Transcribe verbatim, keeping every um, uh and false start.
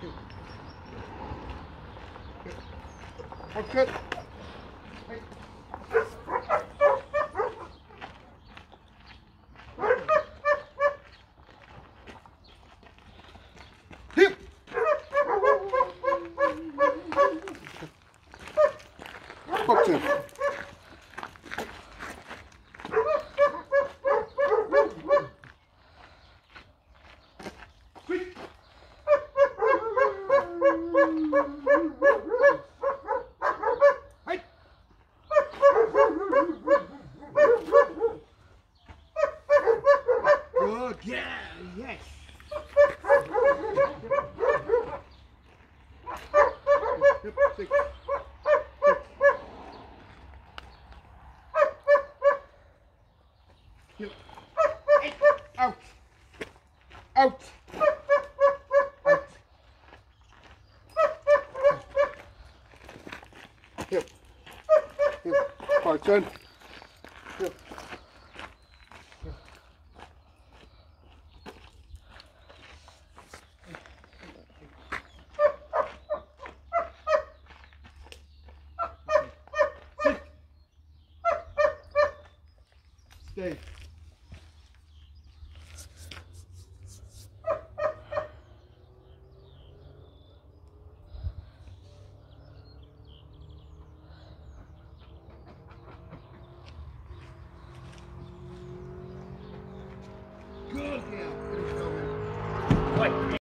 That's good. Hip. Box in. Good, yeah, yes. Yep, six. Yep. Eight. Out. Out. Out. Yep. Yep. Right, turn. Yep. Stay. Good, yeah. Finish going.